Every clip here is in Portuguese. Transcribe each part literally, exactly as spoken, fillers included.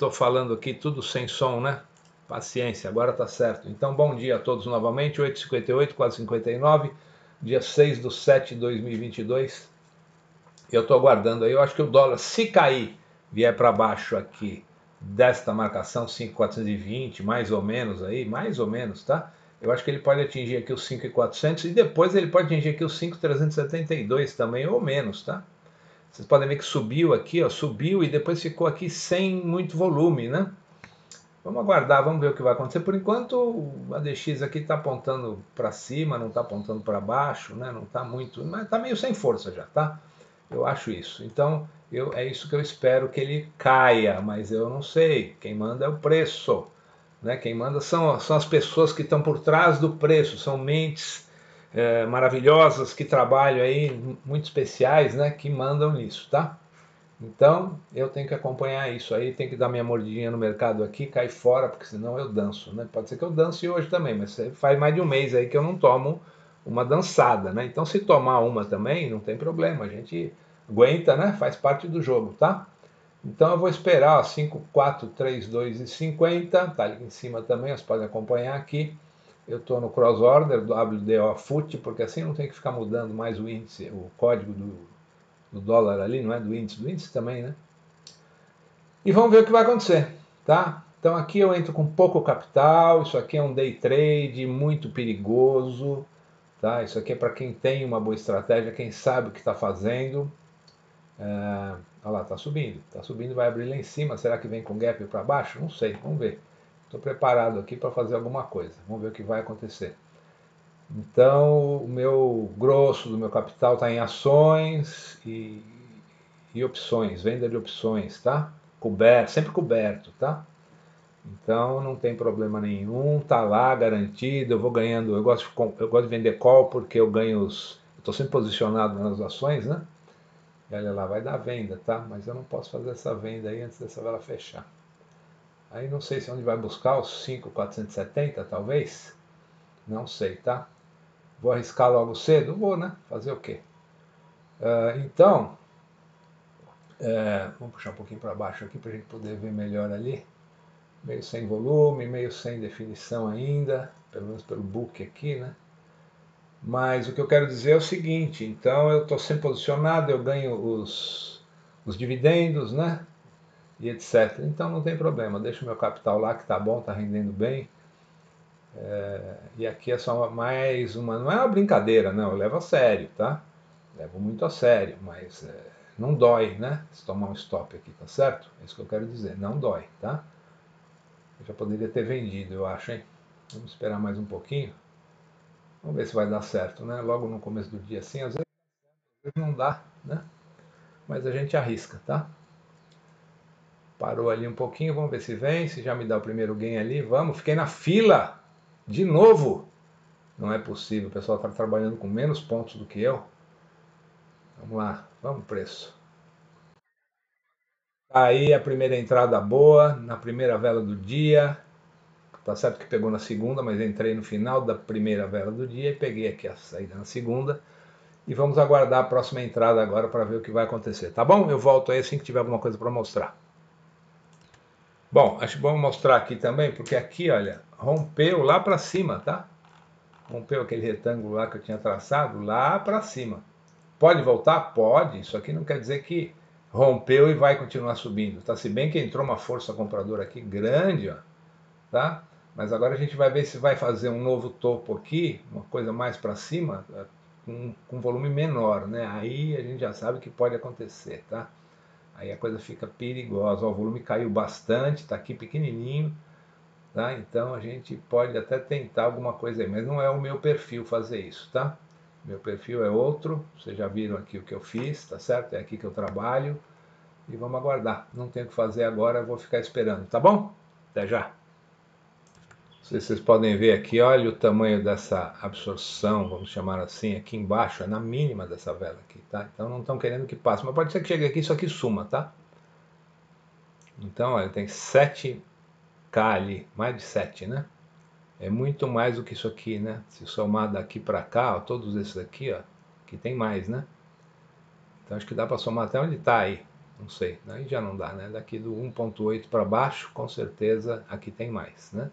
tô falando aqui tudo sem som, né? Paciência, agora tá certo. Então, bom dia a todos novamente, oito e cinquenta e oito, quase cinquenta e nove, dia seis de setembro de dois mil e vinte e dois. Eu tô aguardando aí, eu acho que o dólar, se cair, vier para baixo aqui, desta marcação cinco mil quatrocentos e vinte, mais ou menos aí, mais ou menos, tá? Eu acho que ele pode atingir aqui os cinco mil e quatrocentos e depois ele pode atingir aqui os cinco mil trezentos e setenta e dois também, ou menos, tá? Vocês podem ver que subiu aqui, ó, subiu e depois ficou aqui sem muito volume, né? Vamos aguardar, vamos ver o que vai acontecer. Por enquanto, a D X aqui está apontando para cima, não está apontando para baixo, né? Não está muito, mas está meio sem força já, tá? Eu acho isso. Então, eu, é isso que eu espero que ele caia, mas eu não sei. Quem manda é o preço, né? Quem manda são, são as pessoas que estão por trás do preço, são mentes é, maravilhosas que trabalham aí, muito especiais, né? Que mandam nisso, tá? Então, eu tenho que acompanhar isso aí, tenho que dar minha mordidinha no mercado aqui, cair fora, porque senão eu danço, né? Pode ser que eu dance hoje também, mas faz mais de um mês aí que eu não tomo uma dançada, né? Então, se tomar uma também, não tem problema, a gente aguenta, né? Faz parte do jogo, tá? Então, eu vou esperar, ó, cinco, quatro, três, dois e cinquenta, tá ali em cima também, vocês podem acompanhar aqui. Eu estou no cross order do W D O F U T, porque assim não tem que ficar mudando mais o índice, o código do, do dólar ali, não é do índice, do índice também, né? E vamos ver o que vai acontecer, tá? Então aqui eu entro com pouco capital, isso aqui é um day trade muito perigoso, tá? Isso aqui é para quem tem uma boa estratégia, quem sabe o que está fazendo. É, olha lá, tá subindo, tá subindo, vai abrir lá em cima, será que vem com gap para baixo? Não sei, vamos ver. Estou preparado aqui para fazer alguma coisa, vamos ver o que vai acontecer. Então, o meu grosso do meu capital está em ações e, e opções, venda de opções, tá? Coberto, sempre coberto, tá? Então não tem problema nenhum, tá lá garantido, eu vou ganhando, eu gosto de, eu gosto de vender call porque eu ganho os, eu tô sempre posicionado nas ações, né? E olha lá, vai dar venda, tá? Mas eu não posso fazer essa venda aí antes dessa vela fechar. Aí não sei se onde vai buscar os cinco mil quatrocentos e setenta, talvez, não sei, tá? Vou arriscar logo cedo? Vou, né? Fazer o quê? Uh, então, é, vamos puxar um pouquinho para baixo aqui para a gente poder ver melhor ali. Meio sem volume, meio sem definição ainda, pelo menos pelo book aqui, né? Mas o que eu quero dizer é o seguinte, então eu estou sempre posicionado, eu ganho os, os dividendos, né? E etcétera. Então não tem problema, deixo o meu capital lá que tá bom, tá rendendo bem. É, e aqui é só mais uma, não é uma brincadeira, não, eu levo a sério, tá? Levo muito a sério, mas é, não dói, né? Se tomar um stop aqui, tá certo? É isso que eu quero dizer, não dói, tá? Eu já poderia ter vendido, eu acho, hein? Vamos esperar mais um pouquinho. Vamos ver se vai dar certo, né? Logo no começo do dia assim, às vezes não dá, né? Mas a gente arrisca, tá? Parou ali um pouquinho, vamos ver se vem, se já me dá o primeiro gain ali, vamos. Fiquei na fila, de novo. Não é possível, o pessoal está trabalhando com menos pontos do que eu. Vamos lá, vamos preço. Aí a primeira entrada boa, na primeira vela do dia. Tá certo que pegou na segunda, mas entrei no final da primeira vela do dia e peguei aqui a saída na segunda. E vamos aguardar a próxima entrada agora para ver o que vai acontecer, tá bom? Eu volto aí assim que tiver alguma coisa para mostrar. Bom, acho bom mostrar aqui também, porque aqui, olha, rompeu lá para cima, tá? Rompeu aquele retângulo lá que eu tinha traçado lá para cima. Pode voltar? Pode. Isso aqui não quer dizer que rompeu e vai continuar subindo, tá? Se bem que entrou uma força compradora aqui grande, ó, tá? Mas agora a gente vai ver se vai fazer um novo topo aqui, uma coisa mais para cima, com, com volume menor, né? Aí a gente já sabe que pode acontecer, tá? Aí a coisa fica perigosa. Ó, o volume caiu bastante, tá aqui pequenininho, tá? Então a gente pode até tentar alguma coisa aí, mas não é o meu perfil fazer isso, tá? Meu perfil é outro, vocês já viram aqui o que eu fiz, tá certo? É aqui que eu trabalho e vamos aguardar. Não tenho o que fazer agora, eu vou ficar esperando, tá bom? Até já! Vocês podem ver aqui, olha o tamanho dessa absorção, vamos chamar assim, aqui embaixo, é na mínima dessa vela aqui, tá? Então não estão querendo que passe, mas pode ser que chegue aqui e isso aqui suma, tá? Então, olha, tem sete K ali, mais de sete, né? É muito mais do que isso aqui, né? Se somar daqui para cá, ó, todos esses aqui, ó, que tem mais, né? Então acho que dá para somar até onde está aí. Não sei, aí já não dá, né? Daqui do um ponto oito para baixo, com certeza aqui tem mais, né?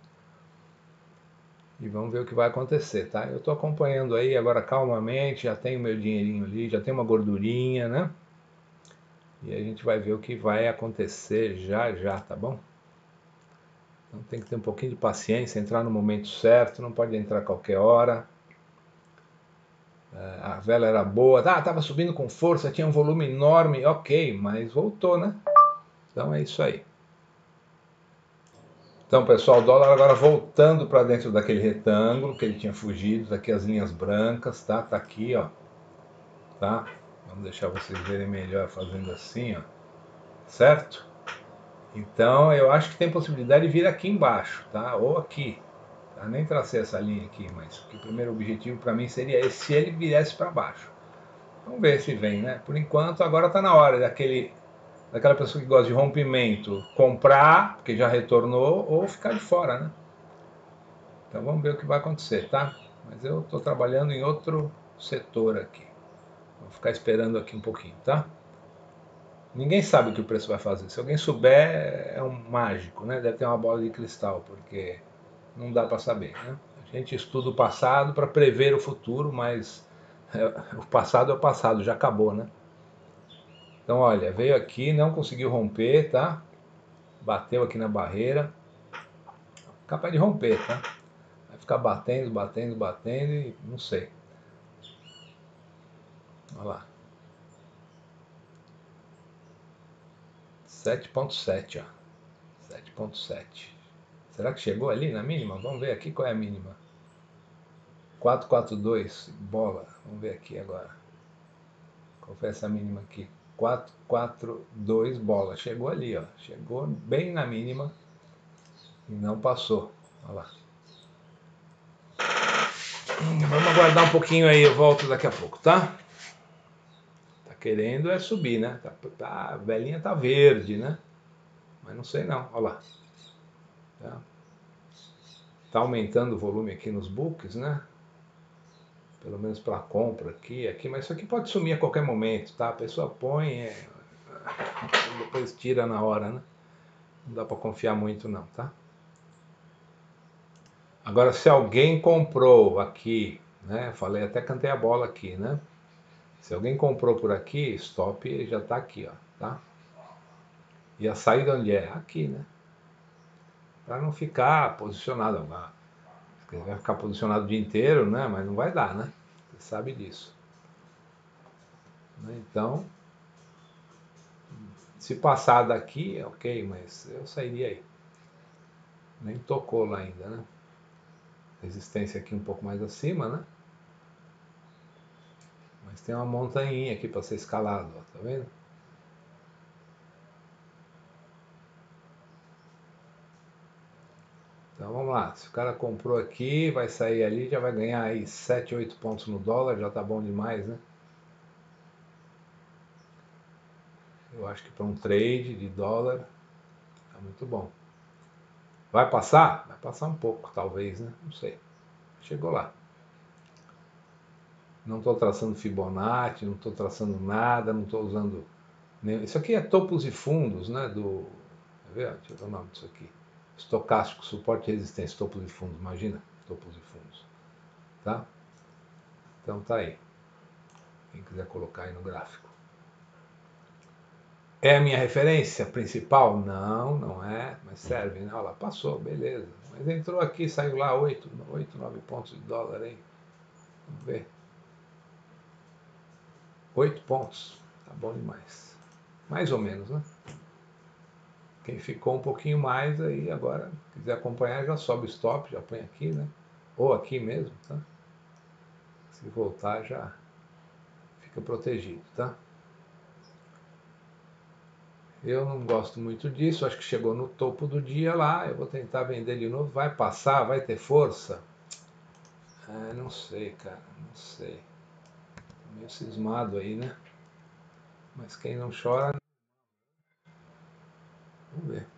E vamos ver o que vai acontecer, tá? Eu estou acompanhando aí agora calmamente, já tenho meu dinheirinho ali, já tenho uma gordurinha, né? E a gente vai ver o que vai acontecer já já, tá bom? Então tem que ter um pouquinho de paciência, entrar no momento certo, não pode entrar a qualquer hora. A vela era boa, ah, estava subindo com força, tinha um volume enorme, ok, mas voltou, né? Então é isso aí. Então, pessoal, o dólar agora voltando para dentro daquele retângulo que ele tinha fugido, daqui as linhas brancas, tá? Tá aqui, ó. Tá? Vamos deixar vocês verem melhor fazendo assim, ó. Certo? Então, eu acho que tem possibilidade de vir aqui embaixo, tá? Ou aqui. Tá? Nem tracei essa linha aqui, mas o primeiro objetivo para mim seria esse, se ele viesse para baixo. Vamos ver se vem, né? Por enquanto, agora está na hora daquele, daquela pessoa que gosta de rompimento comprar, porque já retornou, ou ficar de fora, né? Então vamos ver o que vai acontecer, tá? Mas eu estou trabalhando em outro setor aqui. Vou ficar esperando aqui um pouquinho, tá? Ninguém sabe o que o preço vai fazer. Se alguém souber, é um mágico, né? Deve ter uma bola de cristal, porque não dá para saber, né? A gente estuda o passado para prever o futuro, mas é, o passado é o passado, já acabou, né? Então, olha, veio aqui, não conseguiu romper, tá? Bateu aqui na barreira. Capaz de romper, tá? Vai ficar batendo, batendo, batendo e não sei. Olha lá. sete ponto sete, ó. sete ponto sete. Será que chegou ali na mínima? Vamos ver aqui qual é a mínima. quatrocentos e quarenta e dois, bola. Vamos ver aqui agora. Qual foi essa mínima aqui? quatrocentos e quarenta e dois, bola. Chegou ali, ó. Chegou bem na mínima e não passou. Olha lá. Hum, vamos aguardar um pouquinho aí, eu volto daqui a pouco, tá? Tá querendo é subir, né? Tá, tá, a velhinha tá verde, né? Mas não sei não, olha lá. Tá, tá aumentando o volume aqui nos books, né? Pelo menos para compra aqui, aqui, mas isso aqui pode sumir a qualquer momento, tá? A pessoa põe, é, depois tira na hora, né? Não dá para confiar muito não, tá? Agora, se alguém comprou aqui, né? Falei, até cantei a bola aqui, né? Se alguém comprou por aqui, stop já tá aqui, ó, tá? E a saída onde é? Aqui, né? Para não ficar posicionado. Vai ficar posicionado o dia inteiro, né? Mas não vai dar, né? Você sabe disso. Então, se passar daqui, ok, mas eu sairia aí. Nem tocou lá ainda, né? Resistência aqui um pouco mais acima, né? Mas tem uma montanha aqui para ser escalado, ó, tá vendo? Então vamos lá, se o cara comprou aqui, vai sair ali, já vai ganhar aí sete, oito pontos no dólar, já tá bom demais, né? Eu acho que para um trade de dólar tá muito bom. Vai passar? Vai passar um pouco, talvez, né? Não sei. Chegou lá. Não estou traçando Fibonacci, não estou traçando nada, não estou usando... Nem... Isso aqui é topos e fundos, né? Do... Quer ver? Deixa eu ver o nome disso aqui. Estocástico, suporte e resistência, topos e fundos. Imagina, topos e fundos. Tá? Então tá aí. Quem quiser colocar aí no gráfico. É a minha referência principal? Não, não é, mas serve, né? Olha lá, passou, beleza. Mas entrou aqui, saiu lá oito, nove pontos de dólar aí. Vamos ver. oito pontos, tá bom demais. Mais ou menos, né? Quem ficou um pouquinho mais aí, agora, quiser acompanhar, já sobe o stop, já põe aqui, né? Ou aqui mesmo, tá? Se voltar, já fica protegido, tá? Eu não gosto muito disso, acho que chegou no topo do dia lá, eu vou tentar vender de novo, vai passar, vai ter força? É, não sei, cara, não sei. Tô meio cismado aí, né? Mas quem não chora, vamos ver.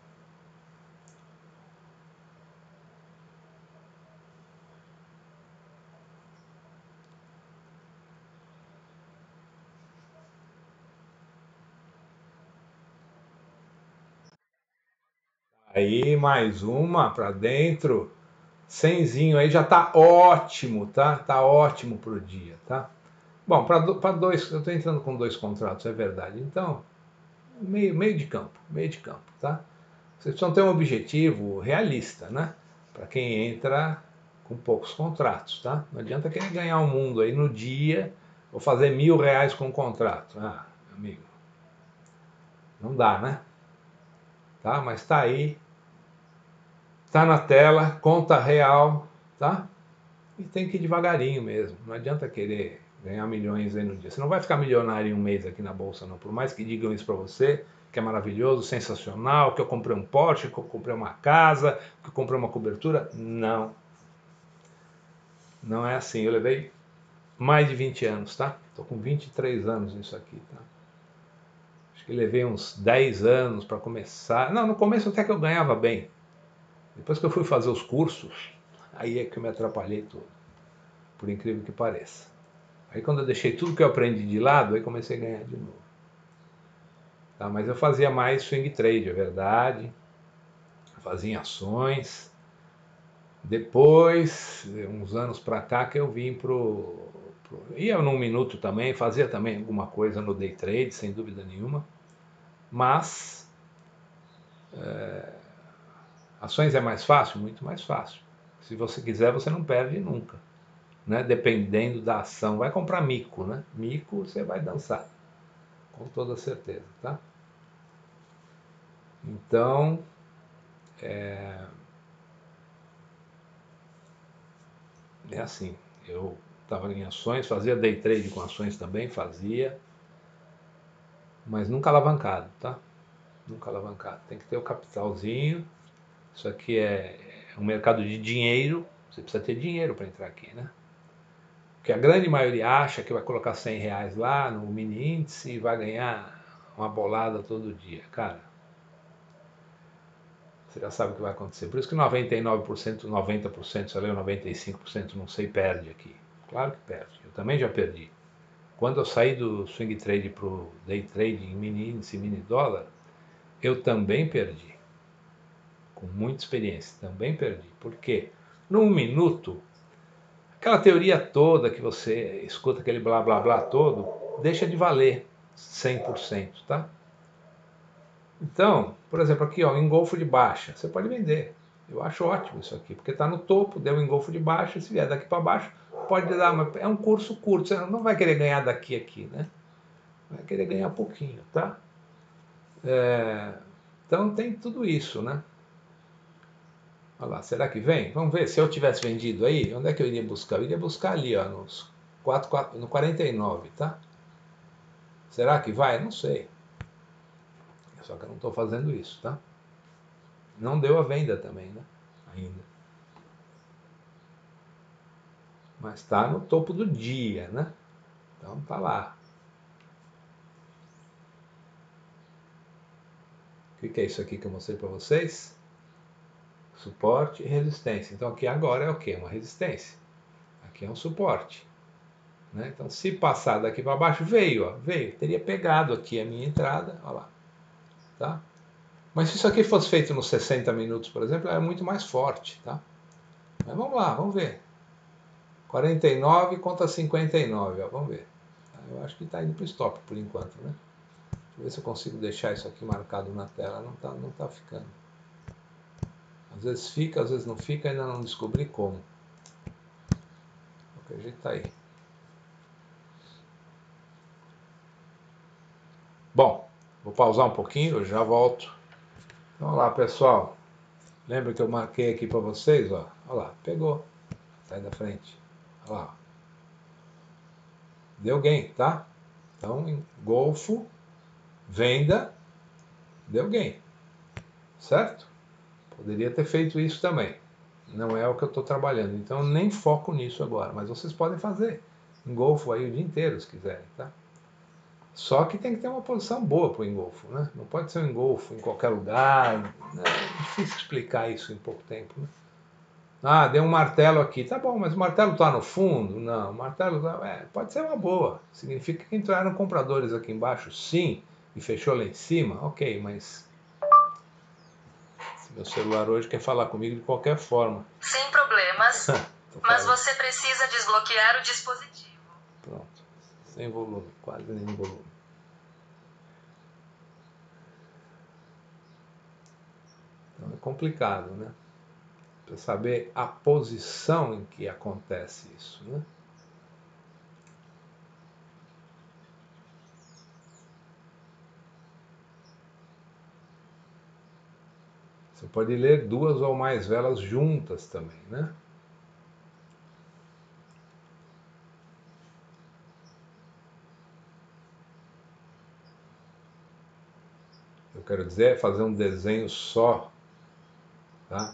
Aí mais uma para dentro. Cenzinho aí já tá ótimo, tá? Tá ótimo pro dia, tá? Bom, para dois, eu estou entrando com dois contratos, é verdade. Então, meio, meio de campo, meio de campo, tá? Vocês precisam ter um objetivo realista, né? Para quem entra com poucos contratos, tá? Não adianta querer ganhar o mundo aí no dia, ou fazer mil reais com um contrato. Ah, amigo, não dá, né? Tá? Mas tá aí, tá na tela, conta real, tá? E tem que ir devagarinho mesmo. Não adianta querer ganhar milhões aí no dia. Você não vai ficar milionário em um mês aqui na bolsa, não. Por mais que digam isso para você, que é maravilhoso, sensacional, que eu comprei um Porsche, que eu comprei uma casa, que eu comprei uma cobertura. Não. Não é assim. Eu levei mais de vinte anos, tá? Tô com vinte e três anos nisso aqui, tá? Acho que levei uns dez anos para começar. Não, no começo até que eu ganhava bem. Depois que eu fui fazer os cursos, aí é que eu me atrapalhei todo. Por incrível que pareça. Aí quando eu deixei tudo que eu aprendi de lado, aí comecei a ganhar de novo. Tá, mas eu fazia mais swing trade, é verdade. Fazia ações. Depois, uns anos para cá, que eu vim pro, pro... Ia num minuto também, fazia também alguma coisa no day trade, sem dúvida nenhuma. Mas... É, ações é mais fácil? Muito mais fácil. Se você quiser, você não perde nunca. Né? Dependendo da ação. Vai comprar mico, né? Mico você vai dançar. Com toda certeza, tá? Então, é, é assim, eu estava em ações, fazia day trade com ações também, fazia, mas nunca alavancado, tá? Nunca alavancado. Tem que ter o capitalzinho. Isso aqui é um mercado de dinheiro, você precisa ter dinheiro para entrar aqui, né? Porque a grande maioria acha que vai colocar cem reais lá no mini índice e vai ganhar uma bolada todo dia. Cara, você já sabe o que vai acontecer. Por isso que noventa e nove por cento, noventa por cento, sei lá, noventa e cinco por cento, não sei, perde aqui. Claro que perde. Eu também já perdi. Quando eu saí do swing trade para o day trade em mini índice e mini dólar, eu também perdi. Com muita experiência, também perdi. Por quê? Num minuto, aquela teoria toda que você escuta, aquele blá blá blá todo, deixa de valer cem por cento, tá? Então, por exemplo, aqui, ó, engolfo de baixa, você pode vender. Eu acho ótimo isso aqui, porque está no topo, deu um engolfo de baixa, se vier daqui para baixo, pode dar, mas é um curso curto, você não vai querer ganhar daqui a aqui, né? Vai querer ganhar pouquinho, tá? É, então tem tudo isso, né? Olha lá, será que vem? Vamos ver, se eu tivesse vendido aí, onde é que eu iria buscar? Eu iria buscar ali, ó, nos quatro, quatro, no quarenta e nove, tá? Será que vai? Não sei. Só que eu não estou fazendo isso, tá? Não deu a venda também, né? Ainda. Mas está no topo do dia, né? Então tá lá. O que é isso aqui que eu mostrei para vocês? Suporte e resistência. Então aqui agora é o que? Uma resistência. Aqui é um suporte. Né? Então se passar daqui para baixo, veio, ó, veio. Teria pegado aqui a minha entrada, olha lá. Tá? Mas se isso aqui fosse feito nos sessenta minutos, por exemplo, é muito mais forte, tá? Mas vamos lá, vamos ver. quarenta e nove contra cinquenta e nove, ó, vamos ver. Eu acho que está indo para o stop por enquanto, né? Deixa eu ver se eu consigo deixar isso aqui marcado na tela. Não está não tá ficando. Às vezes fica, às vezes não fica, ainda não descobri como. De qualquer jeito está aí. Bom, vou pausar um pouquinho, eu já volto. Então, olha lá, pessoal. Lembra que eu marquei aqui para vocês? Ó? Olha lá, pegou. Sai da frente. Olha lá. Deu gain, tá? Então, em Golfo, venda, deu gain. Certo? Poderia ter feito isso também. Não é o que eu estou trabalhando. Então, nem foco nisso agora. Mas vocês podem fazer. Engolfo aí o dia inteiro, se quiserem, tá? Só que tem que ter uma posição boa para o engolfo, né? Não pode ser um engolfo em qualquer lugar. Né? É difícil explicar isso em pouco tempo, né? Ah, deu um martelo aqui. Tá bom, mas o martelo está no fundo? Não, o martelo tá... é, pode ser uma boa. Significa que entraram compradores aqui embaixo, sim, e fechou lá em cima? Ok, mas Meu celular hoje quer falar comigo de qualquer forma. Sem problemas, mas você precisa desbloquear o dispositivo. Pronto, sem volume, quase nenhum volume. Então é complicado, né? Para saber a posição em que acontece isso, né? Você pode ler duas ou mais velas juntas também, né? Eu quero dizer, fazer um desenho só, tá?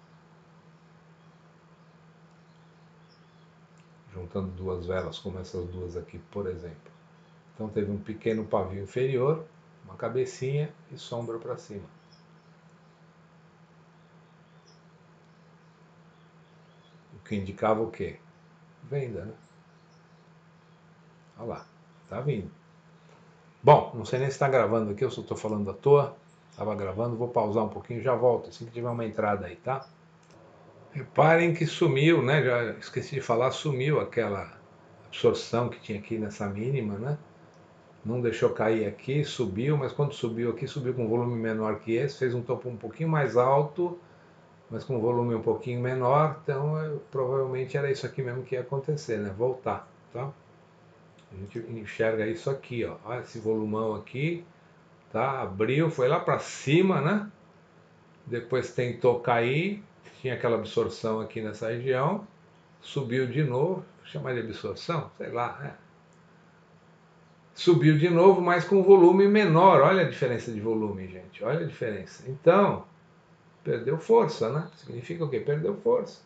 Juntando duas velas, como essas duas aqui, por exemplo. Então teve um pequeno pavio inferior, uma cabecinha e sombra para cima. O que indicava o quê? Venda, né? Olha lá, tá vindo. Bom, não sei nem se está gravando aqui, eu só estou falando à toa. Estava gravando, vou pausar um pouquinho, já volto, assim que tiver uma entrada aí, tá? Reparem que sumiu, né? Já esqueci de falar, sumiu aquela absorção que tinha aqui nessa mínima, né? Não deixou cair aqui, subiu, mas quando subiu aqui, subiu com um volume menor que esse, fez um topo um pouquinho mais alto, mas com um volume um pouquinho menor, então eu, provavelmente era isso aqui mesmo que ia acontecer, né? Voltar, tá? A gente enxerga isso aqui, ó. Olha esse volumão aqui, tá? Abriu, foi lá para cima, né? Depois tentou cair, tinha aquela absorção aqui nessa região, subiu de novo, vou chamar de absorção, sei lá, né? Subiu de novo, mas com volume menor. Olha a diferença de volume, gente. Olha a diferença. Então, perdeu força, né? Significa o quê? Perdeu força.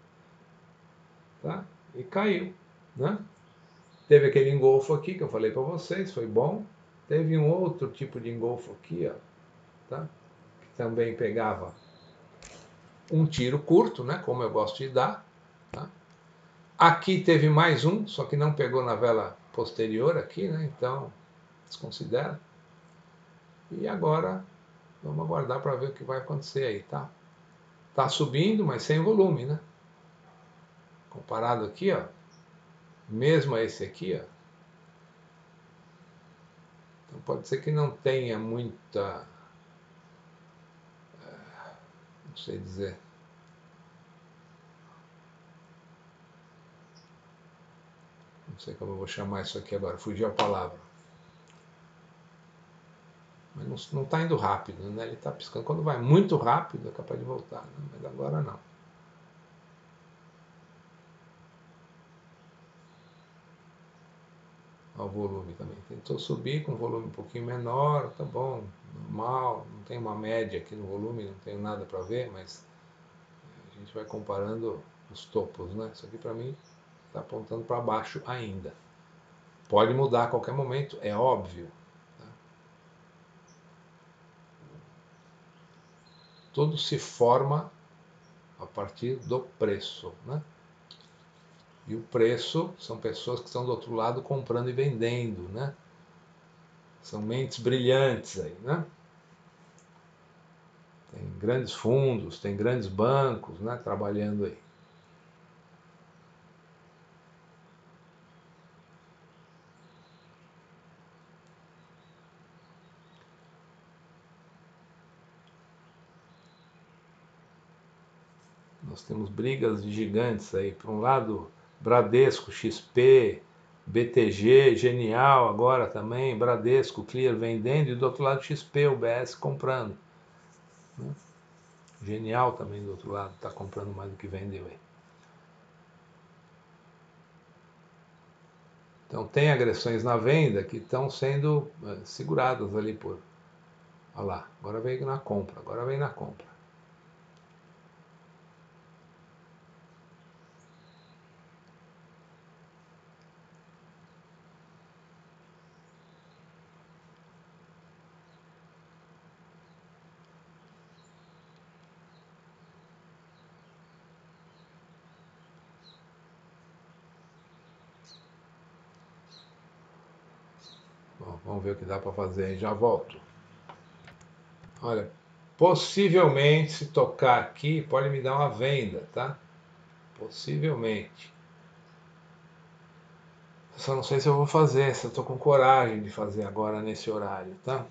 Tá? E caiu, né? Teve aquele engolfo aqui que eu falei para vocês, foi bom. Teve um outro tipo de engolfo aqui, ó, tá? Que também pegava um tiro curto, né? Como eu gosto de dar. Tá? Aqui teve mais um, só que não pegou na vela posterior aqui, né? Então, desconsidera. E agora, vamos aguardar para ver o que vai acontecer aí, tá? Tá subindo, mas sem volume, né? Comparado aqui, ó, mesmo a esse aqui, ó. Então pode ser que não tenha muita, não sei dizer, não sei como eu vou chamar isso aqui agora, fugiu a palavra. Mas não está indo rápido, né? Ele está piscando. Quando vai muito rápido é capaz de voltar, né? Mas agora não. Olha o volume também. Tentou subir com volume um pouquinho menor, tá bom, normal, não tem uma média aqui no volume, não tenho nada para ver, mas a gente vai comparando os topos, né? Isso aqui para mim está apontando para baixo ainda. Pode mudar a qualquer momento, é óbvio. Tá? Tudo se forma a partir do preço, né? E o preço são pessoas que estão do outro lado comprando e vendendo, né? São mentes brilhantes aí, né? Tem grandes fundos, tem grandes bancos, né? Trabalhando aí. Nós temos brigas de gigantes aí. Por um lado, Bradesco, X P, B T G, Genial agora também, Bradesco, Clear vendendo, e do outro lado X P, U B S comprando. Né? Genial também do outro lado, está comprando mais do que vendeu aí. Então tem agressões na venda que estão sendo uh, seguradas ali por... Olha lá, agora vem na compra, agora vem na compra. Bom, vamos ver o que dá para fazer aí, já volto. Olha, possivelmente, se tocar aqui, pode me dar uma venda, tá? Possivelmente. Só não sei se eu vou fazer, se eu tô com coragem de fazer agora nesse horário, tá?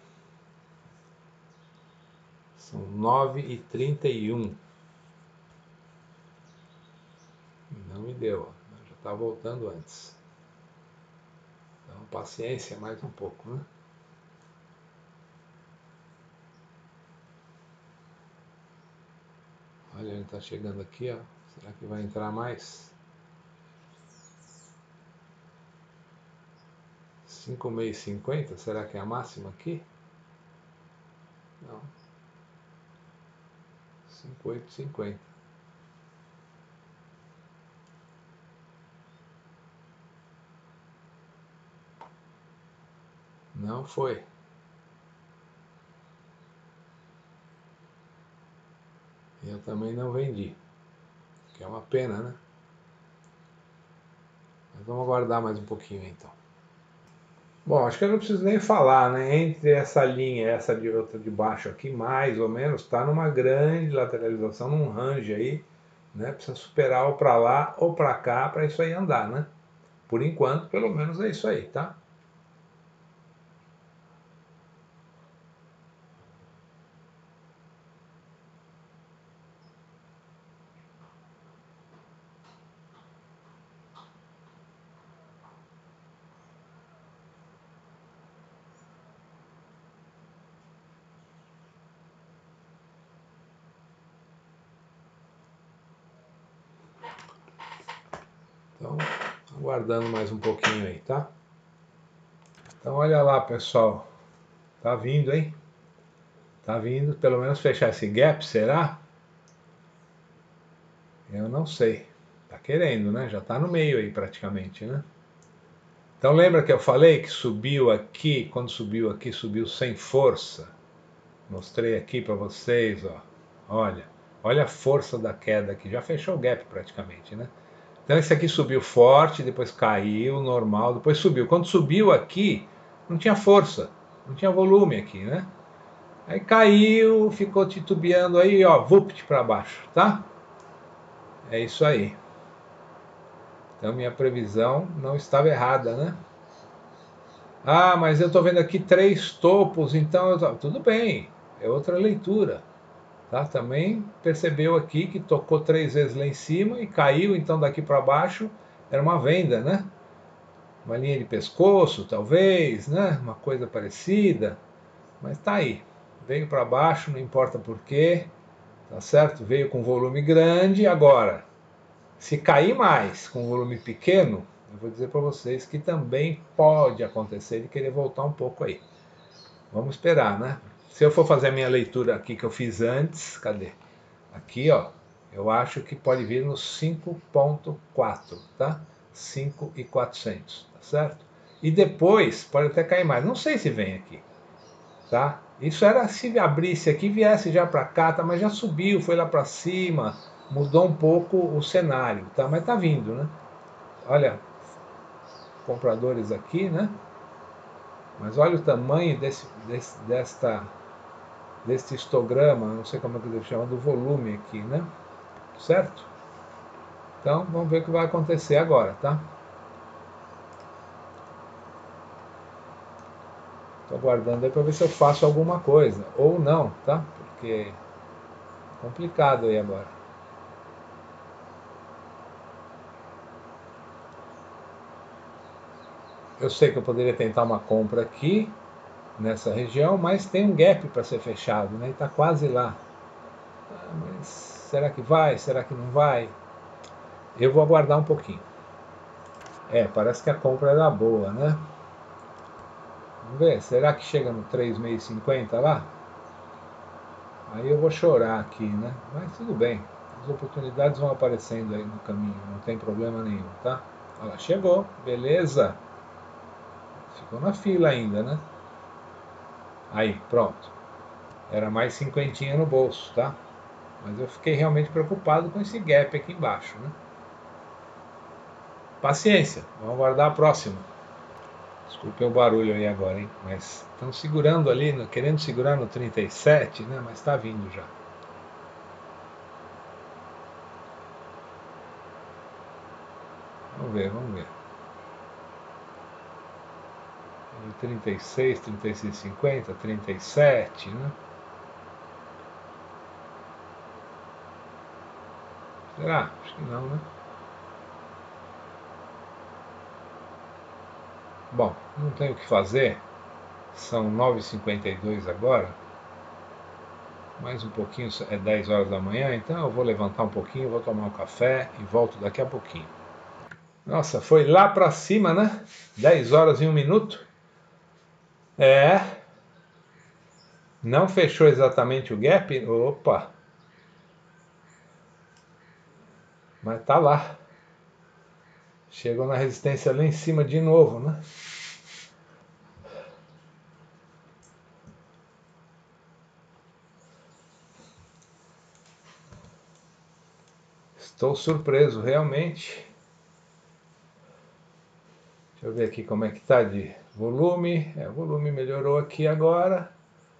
São nove e trinta e um. Não me deu, já tá voltando antes. Então, paciência mais um pouco, né? Olha, ele está chegando aqui, ó. Será que vai entrar mais? cinco mil e cinquenta, será que é a máxima aqui? Não. cinco mil oitocentos e cinquenta. Não foi. Eu também não vendi. Que é uma pena, né? Mas vamos aguardar mais um pouquinho então. Bom, acho que eu não preciso nem falar, né? Entre essa linha e essa de outra de baixo aqui, mais ou menos, está numa grande lateralização, num range aí, né? Precisa superar ou para lá ou para cá para isso aí andar, né? Por enquanto, pelo menos é isso aí, tá? Então, aguardando mais um pouquinho aí, tá? Então, olha lá, pessoal. Tá vindo, hein? Tá vindo, pelo menos fechar esse gap, será? Eu não sei. Tá querendo, né? Já tá no meio aí praticamente, né? Então lembra que eu falei que subiu aqui, quando subiu aqui, subiu sem força. Mostrei aqui para vocês, ó. Olha, olha a força da queda aqui, já fechou o gap praticamente, né? Então esse aqui subiu forte, depois caiu, normal, depois subiu. Quando subiu aqui, não tinha força, não tinha volume aqui, né? Aí caiu, ficou titubeando aí, ó, vupt para baixo, tá? É isso aí. Então minha previsão não estava errada, né? Ah, mas eu estou vendo aqui três topos, então eu tô... tudo bem, é outra leitura. Tá? Também percebeu aqui que tocou três vezes lá em cima e caiu, então daqui para baixo era uma venda, né? Uma linha de pescoço, talvez, né? Uma coisa parecida, mas tá aí. Veio para baixo, não importa porquê, tá certo? Veio com volume grande, agora, se cair mais com volume pequeno, eu vou dizer para vocês que também pode acontecer de querer voltar um pouco aí. Vamos esperar, né? Se eu for fazer a minha leitura aqui que eu fiz antes, cadê? Aqui, ó, eu acho que pode vir no cinco ponto quatro, tá? cinco mil e quatrocentos, tá certo? E depois pode até cair mais. Não sei se vem aqui, tá? Isso era se abrisse aqui, viesse já para cá, tá? Mas já subiu, foi lá para cima, mudou um pouco o cenário, tá? Mas tá vindo, né? Olha, compradores aqui, né? Mas olha o tamanho desse, desse, desta, deste histograma, não sei como é que ele chama, do volume aqui, né? Certo? Então, vamos ver o que vai acontecer agora, tá? Estou aguardando aí para ver se eu faço alguma coisa, ou não, tá? Porque é complicado aí agora. Eu sei que eu poderia tentar uma compra aqui, nessa região, mas tem um gap para ser fechado, né? E está quase lá. Ah, mas será que vai? Será que não vai? Eu vou aguardar um pouquinho. É, parece que a compra era boa, né? Vamos ver, será que chega no três mil e cinquenta lá? Aí eu vou chorar aqui, né? Mas tudo bem, as oportunidades vão aparecendo aí no caminho, não tem problema nenhum, tá? Olha lá, chegou, beleza. Ficou na fila ainda, né? Aí, pronto. Era mais cinquentinha no bolso, tá? Mas eu fiquei realmente preocupado com esse gap aqui embaixo, né? Paciência, vamos aguardar a próxima. Desculpem o barulho aí agora, hein? Mas estão segurando ali, querendo segurar no trinta e sete, né? Mas está vindo já. Vamos ver, vamos ver. trinta e seis, trinta e seis, cinquenta, trinta e sete, né? Será? Acho que não, né? Bom, não tem o que fazer. São nove e cinquenta e dois agora. Mais um pouquinho, é dez horas da manhã, então eu vou levantar um pouquinho, vou tomar um café e volto daqui a pouquinho. Nossa, foi lá pra cima, né? dez horas e um minuto. É. Não fechou exatamente o gap? Opa! Mas tá lá. Chegou na resistência lá em cima de novo, né? Estou surpreso, realmente. Deixa eu ver aqui como é que tá de volume. É, o volume melhorou aqui agora.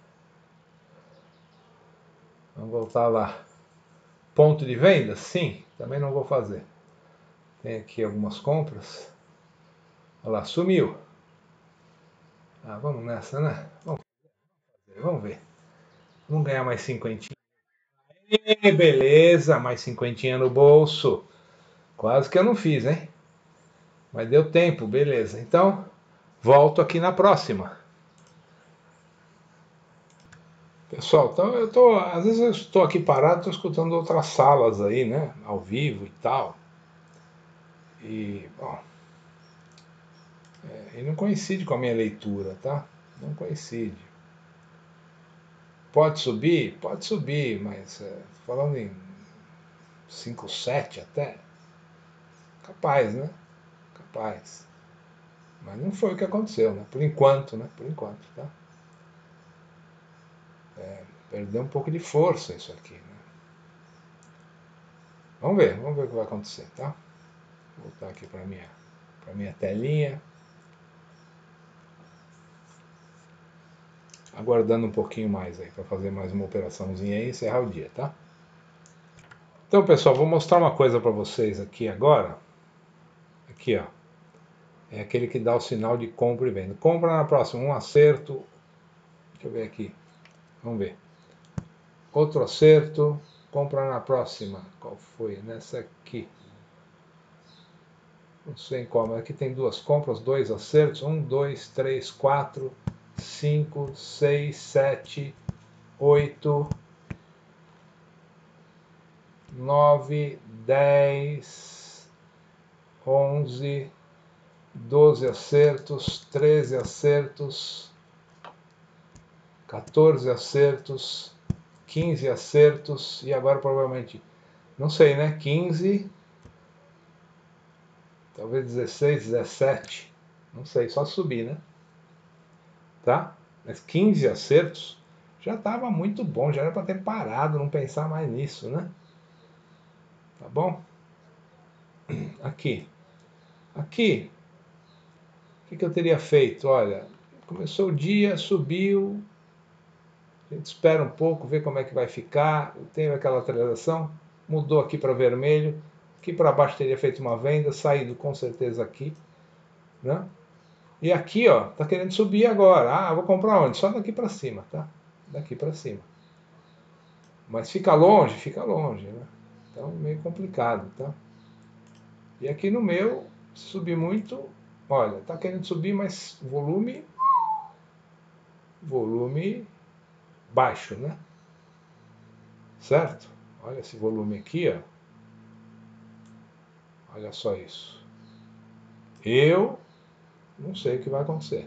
Vamos voltar lá. Ponto de venda? Sim, também não vou fazer. Tem aqui algumas compras. Olha lá, sumiu. Ah, vamos nessa, né? Vamos ver, vamos ver. Vamos ganhar mais cinquentinha. E beleza, mais cinquentinha no bolso. Quase que eu não fiz, hein? Mas deu tempo, beleza. Então, volto aqui na próxima. Pessoal, então eu tô, às vezes eu estou aqui parado, estou escutando outras salas aí, né? Ao vivo e tal. E, bom, é, e não coincide com a minha leitura, tá? Não coincide. Pode subir? Pode subir, mas é, falando em cinco, sete até, capaz, né? Capaz. Mas não foi o que aconteceu, né? Por enquanto, né? Por enquanto, tá? É, perdeu um pouco de força isso aqui, né? Vamos ver, vamos ver o que vai acontecer, tá? Vou voltar aqui para minha, para minha telinha. Aguardando um pouquinho mais aí para fazer mais uma operaçãozinha aí e encerrar o dia, tá? Então, pessoal, vou mostrar uma coisa para vocês aqui agora. Aqui, ó. É aquele que dá o sinal de compra e venda. Compra na próxima, um acerto. Deixa eu ver aqui. Vamos ver. Outro acerto. Compra na próxima. Qual foi? Nessa aqui. Não sei qual, mas aqui tem duas compras, dois acertos. Um, dois, três, quatro, cinco, seis, sete, oito, nove, dez, onze, doze acertos, treze acertos, quatorze acertos, quinze acertos e agora provavelmente, não sei, né? quinze, talvez dezesseis, dezessete, não sei, só subir, né? Tá? Mas quinze acertos já estava muito bom, já era para ter parado, não pensar mais nisso, né? Tá bom? Aqui. Aqui. O que, que eu teria feito? Olha, começou o dia, subiu. A gente espera um pouco, vê como é que vai ficar. Tem aquela atualização. Mudou aqui para vermelho. Aqui para baixo teria feito uma venda, saído com certeza aqui, né? E aqui, ó, tá querendo subir agora. Ah, vou comprar onde? Só daqui para cima, tá? Daqui para cima. Mas fica longe, fica longe, né? Então meio complicado, tá? E aqui no meu, se subir muito, olha, tá querendo subir, mas volume, volume baixo, né? Certo? Olha esse volume aqui, ó. Olha só isso. Eu não sei o que vai acontecer.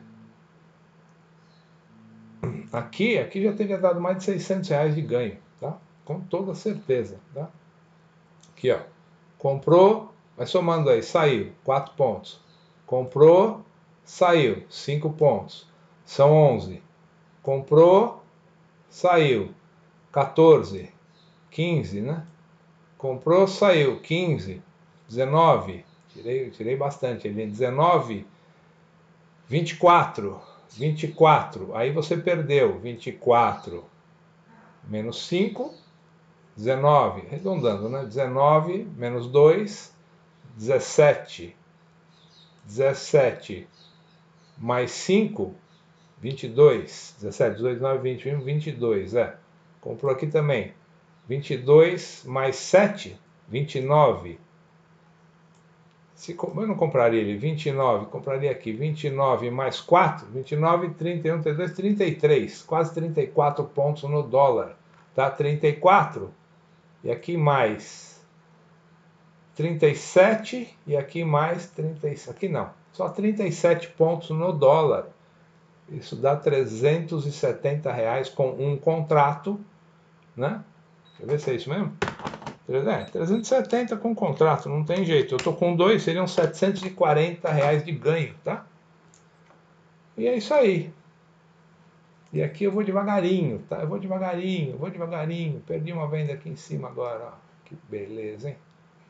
Aqui, aqui já teria dado mais de seiscentos reais de ganho, tá? Com toda certeza, tá? Aqui, ó. Comprou, vai somando aí, saiu, quatro pontos. Comprou, saiu, cinco pontos. São onze. Comprou, saiu, quatorze. quinze, né? Comprou, saiu, quinze. dezenove. Tirei, tirei bastante ali. dezenove. vinte e quatro, vinte e quatro, aí você perdeu, vinte e quatro menos cinco, dezenove, arredondando, né? dezenove menos dois, dezessete, dezessete mais cinco, vinte e dois, dezessete, dezoito, dezenove, vinte e um, vinte e dois, é. Comprou aqui também. vinte e dois mais sete, vinte e nove. Se, eu não compraria ele, vinte e nove, compraria aqui, vinte e nove mais quatro, vinte e nove, trinta e um, trinta e dois, trinta e três, quase trinta e quatro pontos no dólar, tá? trinta e quatro, e aqui mais trinta e sete, e aqui mais trinta, aqui não, só trinta e sete pontos no dólar. Isso dá trezentos e setenta reais com um contrato, né? Deixa eu ver se é isso mesmo. É, trezentos e setenta com contrato, não tem jeito. Eu tô com dois, seriam setecentos e quarenta reais de ganho, tá? E é isso aí. E aqui eu vou devagarinho, tá? Eu vou devagarinho, eu vou devagarinho. Perdi uma venda aqui em cima agora, ó. Que beleza, hein?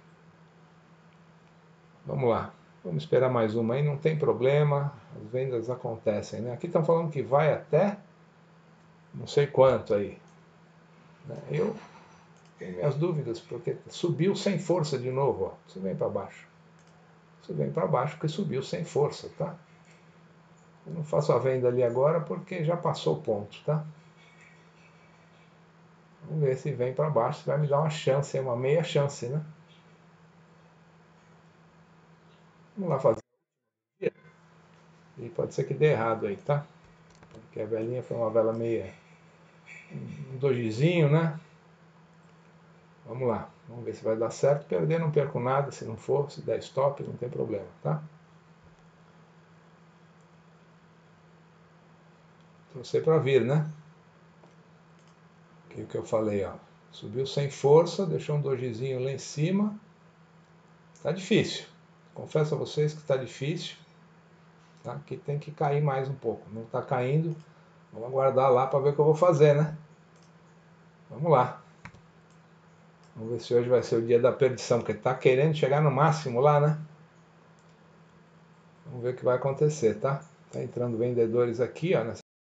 Vamos lá. Vamos esperar mais uma aí, não tem problema. As vendas acontecem, né? Aqui estão falando que vai até não sei quanto aí. Eu tenho minhas dúvidas, porque subiu sem força de novo, ó. Você vem para baixo. Você vem para baixo porque subiu sem força, tá? Eu não faço a venda ali agora porque já passou o ponto, tá? Vamos ver se vem para baixo, se vai me dar uma chance, uma meia chance, né? Vamos lá fazer. E pode ser que dê errado aí, tá? Porque a velinha foi uma vela meia... um dojizinho, né? Vamos lá. Vamos ver se vai dar certo. Perder não perco nada, se não for, se der stop, não tem problema, tá? Torcer para vir, né? Que é o que eu falei, ó. Subiu sem força, deixou um dojizinho lá em cima. Tá difícil. Confesso a vocês que tá difícil. Tá? Que tem que cair mais um pouco. Não tá caindo. Vamos aguardar lá para ver o que eu vou fazer, né? Vamos lá. Vamos ver se hoje vai ser o dia da perdição, porque tá querendo chegar no máximo lá, né? Vamos ver o que vai acontecer, tá? Tá entrando vendedores aqui, ó, nessa